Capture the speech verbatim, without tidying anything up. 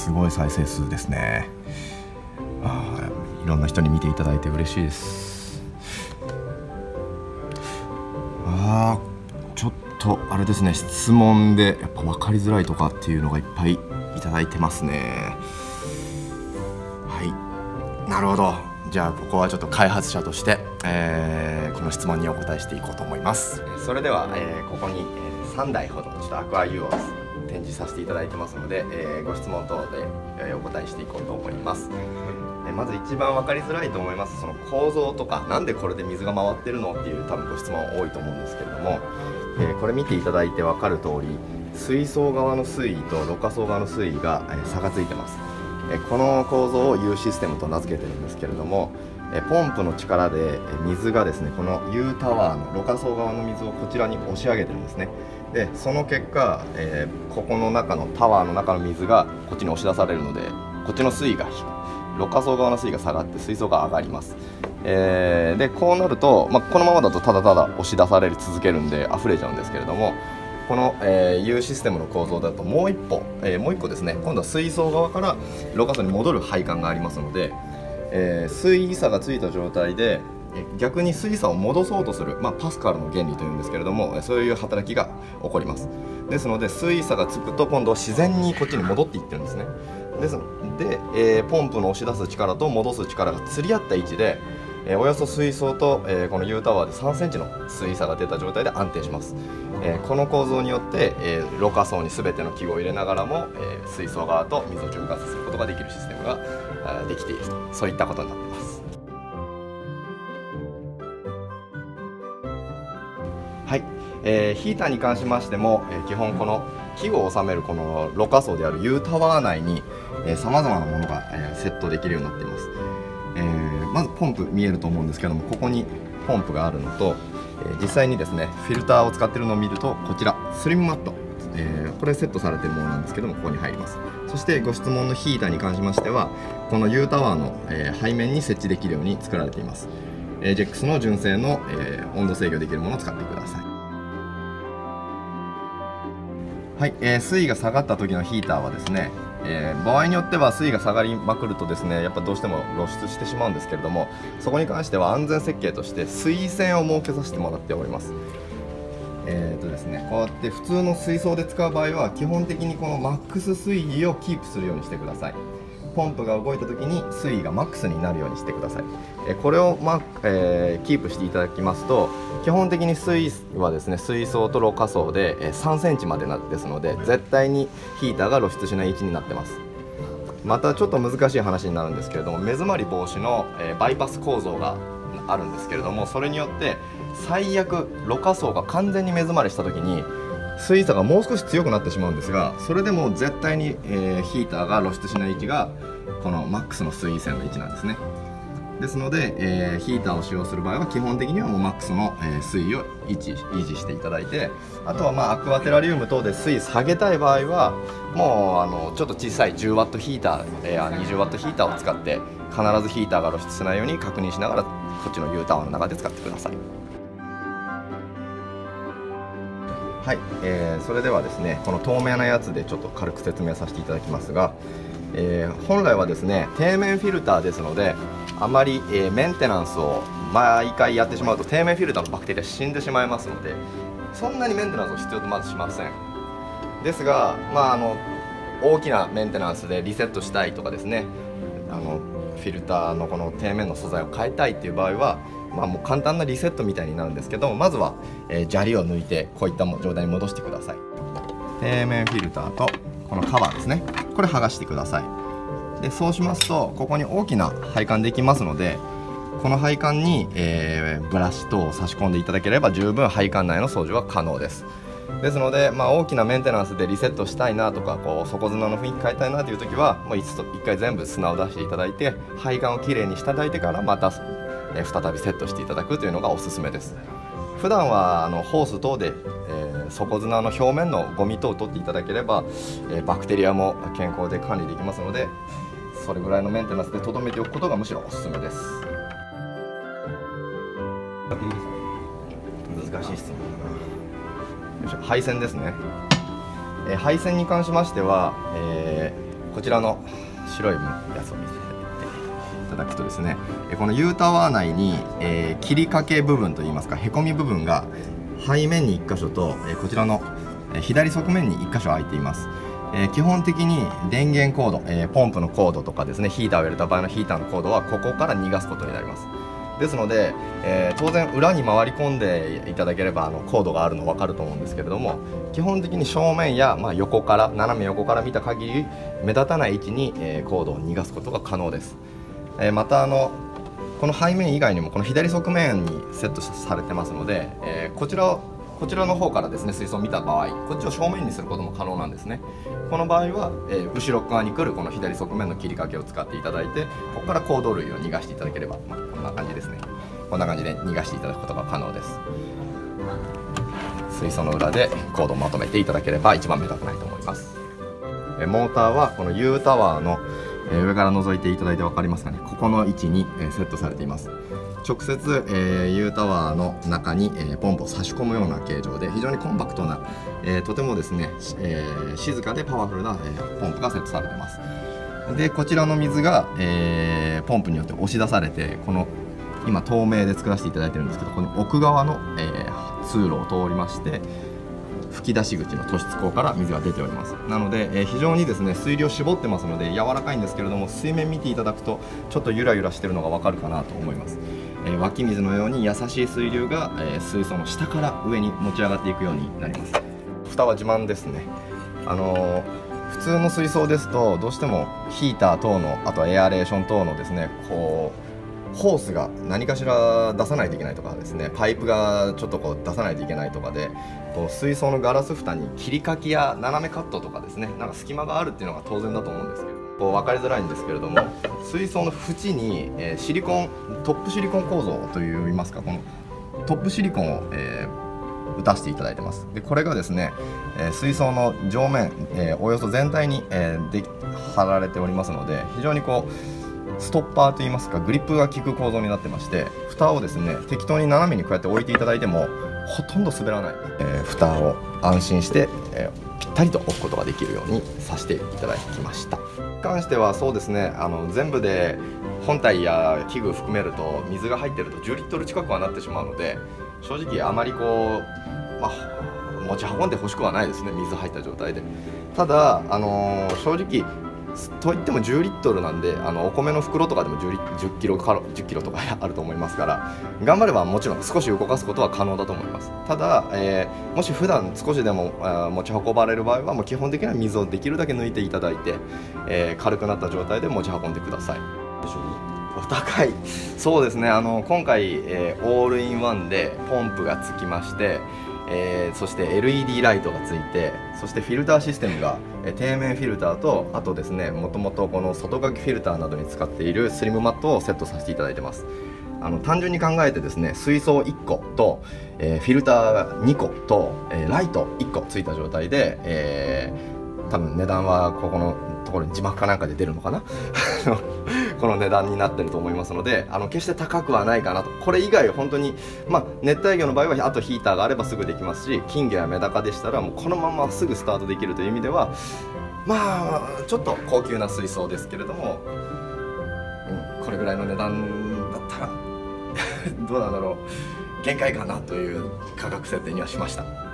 すごい再生数ですね。あー、いろんな人に見ていただいて嬉しいです。あー、ちょっとあれですね、質問でやっぱ分かりづらいとかっていうのがいっぱいいただいてますね。はい、なるほど。じゃあここはちょっと開発者として、えー、この質問にお答えしていこうと思います。それでは、えー、ここにさんだいほどちょっとアクアユーを展示させていただいてますので、えー、ご質問等で、えー、お答えしていこうと思います。えー、まず一番分かりづらいと思いますその構造とか、なんでこれで水が回ってるのっていう多分ご質問多いと思うんですけれども、えー、これ見ていただいて分かる通り、水槽側の水位とろ過槽側の水位が、えー、差がついてます。えー、この構造を U システムと名付けてるんですけれども、えー、ポンプの力で水がですね、この U タワーのろ過槽側の水をこちらに押し上げてるんですね。でその結果、えー、ここの中のタワーの中の水がこっちに押し出されるので、こっちの水位がろ過槽側の水位が下がって水槽が上がります。えー、でこうなると、まあ、このままだとただただ押し出される続けるんで溢れちゃうんですけれども、この、えー、U システムの構造だともう一歩、えー、もう一個ですね、今度は水槽側からろ過槽に戻る配管がありますので、えー、水位差がついた状態で逆に水差を戻そうとする、まあ、パスカルの原理というんですけれども、そういう働きが起こります。ですので水差がつくと今度は自然にこっちに戻っていってるんですね。ですので、えー、ポンプの押し出す力と戻す力が釣り合った位置で、えー、およそ水槽と、えー、この U タワーでさんセンチの水差が出た状態で安定します。えー、この構造によって、えー、ろ過槽に全ての器具を入れながらも、えー、水槽側と水を循環させることができるシステムができていると、そういったことになっています。はい、えー、ヒーターに関しましても、えー、基本この器具を収めるこのろ過槽である U タワー内にさまざまなものが、えー、セットできるようになっています。えー、まずポンプ見えると思うんですけども、ここにポンプがあるのと、えー、実際にですねフィルターを使っているのを見ると、こちらスリムマット、えー、これセットされているものなんですけども、ここに入ります。そしてご質問のヒーターに関しましては、この U タワーの、えー、背面に設置できるように作られています。エージェックス の純正の、えー、温度制御できるものを使ってください。はい、えー、水位が下がった時のヒーターはですね、えー、場合によっては水位が下がりまくるとですね、やっぱどうしても露出してしまうんですけれども、そこに関しては安全設計として水位線を設けさせてもらっております。えーとですね、こうやって普通の水槽で使う場合は基本的にこのマックス水位をキープするようにしてください。ポンプが動いた時に水位がマックスになるようにしてください。えこれを、まえー、キープしていただきますと、基本的に水位はですね、水槽とろ過槽でさんセンチまでですので、絶対にヒーターが露出しない位置になってます。またちょっと難しい話になるんですけれども、目詰まり防止の、えー、バイパス構造があるんですけれども、それによって最悪ろ過槽が完全に目詰まりした時に水差がもう少し強くなってしまうんですが、それでも絶対に、えー、ヒーターが露出しない位置がこのマックスの水位線の位置なんですね。ですので、えー、ヒーターを使用する場合は基本的にはもうマックスの、えー、水位を維持、維持していただいて、あとはまあアクアテラリウム等で水位下げたい場合はもうあのちょっと小さいじゅうワットヒーター、えー、にじゅうワットヒーターを使って必ずヒーターが露出しないように確認しながらこっちの U タワーの中で使ってください。はい、えー、それではですね、この透明なやつでちょっと軽く説明させていただきますが、えー、本来はですね底面フィルターですので、あまり、えー、メンテナンスを毎回やってしまうと底面フィルターのバクテリア死んでしまいますので、そんなにメンテナンスを必要とまずしません。ですが、まあ、あの大きなメンテナンスでリセットしたいとかですね、あのフィルターのこの底面の素材を変えたいっていう場合は、まあ、もう簡単なリセットみたいになるんですけども、まずは、えー、砂利を抜いてこういった状態に戻してください。底面フィルターとこのカバーですね、これ剥がしてください。でそうしますとここに大きな配管できますので、この配管に、えー、ブラシ等を差し込んでいただければ十分配管内の掃除は可能です。ですので、まあ、大きなメンテナンスでリセットしたいなとか、こう底砂の雰囲気変えたいなという時はもう一回全部砂を出していただいて配管をきれいにしていただいてからまた、えー、再びセットしていただくというのがおすすめです。普段はあのホース等で、えー、底砂の表面のゴミ等を取っていただければ、えー、バクテリアも健康で管理できますので、それぐらいのメンテナンスでとどめておくことがむしろおすすめです。難しい質問だな。よいしょ、配線ですね。えー、配線に関しましては、えーこちらの白いやつを見ていただくとですね、この U タワー内に、えー、切りかけ部分といいますか、へこみ部分が背面にいっ箇所と、えー、こちらの左側面にいっ箇所空いています。えー、基本的に電源コード、えー、ポンプのコードとかですね、ヒーターを入れた場合のヒーターのコードはここから逃がすことになります。ですので、えー、当然裏に回り込んでいただければあのコードがあるの分かると思うんですけれども、基本的に正面や、まあ、横から斜め横から見た限り目立たない位置に、えー、コードを逃がすことが可能です。えー、またあのこの背面以外にもこの左側面にセットされてますので、えー、こちらをこちらの方からですね水槽を見た場合、こっちを正面にすることも可能なんですね。この場合は、えー、後ろ側に来るこの左側面の切りかけを使っていただいて、ここからコード類を逃がしていただければ、まあ、こんな感じですね。こんな感じで逃がしていただくことが可能です。水槽の裏でコードをまとめていただければ一番目立たないと思います。えー、モーターはこの U タワーの、えー、上から覗いていただいて分かりますかね。ここの位置に、えー、セットされています。直接、えー、U タワーの中に、えー、ポンプを差し込むような形状で非常にコンパクトな、えー、とてもですね、えー、静かでパワフルな、えー、ポンプがセットされています。でこちらの水が、えー、ポンプによって押し出されて、この今透明で作らせていただいてるんですけど、この奥側の、えー、通路を通りまして吹き出し口の突出口から水が出ております。なので、えー、非常にですね水量絞ってますので柔らかいんですけれども、水面見ていただくとちょっとゆらゆらしてるのが分かるかなと思います。えー、湧き水のように優しい水流が、えー、水槽の下から上に持ち上がっていくようになります。蓋は自慢ですね。あのー、普通の水槽ですとどうしてもヒーター等の、あとはエアレーション等のですねこうホースが何かしら出さないといけないとかですね、パイプがちょっとこう出さないといけないとかで、こう水槽のガラス蓋に切りかきや斜めカットとかですね、なんか隙間があるっていうのが当然だと思うんですけど、こう分かりづらいんですけれども、水槽の縁に、えー、シリコントップシリコン構造といいますか、このトップシリコンを、えー、打たせていただいてます。でこれがですね、えー、水槽の上面、えー、およそ全体に、えー、で貼られておりますので、非常にこうストッパーといいますかグリップが効く構造になってまして、蓋をですね適当に斜めにこうやって置いていただいてもほとんど滑らない、えー、蓋を安心して、えー、ぴったりと置くことができるようにさせていただきました。に関してはそうですね、あの全部で本体や器具含めると水が入ってるとじゅうリットル近くはなってしまうので、正直あまりこう、まあ、持ち運んでほしくはないですね、水入った状態で。ただ、あのー、正直といってもじゅうリットルなんで、あのお米の袋とかでもじゅうキロかじゅっキロとかあると思いますから、頑張ればもちろん少し動かすことは可能だと思います。ただ、えー、もし普段少しでも持ち運ばれる場合はもう基本的には水をできるだけ抜いていただいて、えー、軽くなった状態で持ち運んでください。お高い、そうですね、あの今回、えー、オールインワンでポンプがつきまして、えー、そして エルイーディー ライトがついて、そしてフィルターシステムが、えー、底面フィルターと、あとですねもともとこの外掛けフィルターなどに使っているスリムマットをセットさせていただいてます。あの単純に考えてですね、水槽いっこと、えー、フィルターにこと、えー、ライトいっこついた状態で、えー、多分値段はここのところに字幕かなんかで出るのかなこの値段になってると思いますので、あの決して高くはないかなと。これ以外本当に、まあ、熱帯魚の場合はあとヒーターがあればすぐできますし、金魚やメダカでしたらもうこのまますぐスタートできるという意味では、まあちょっと高級な水槽ですけれども、うん、これぐらいの値段だったらどうなんだろう、限界かなという価格設定にはしました。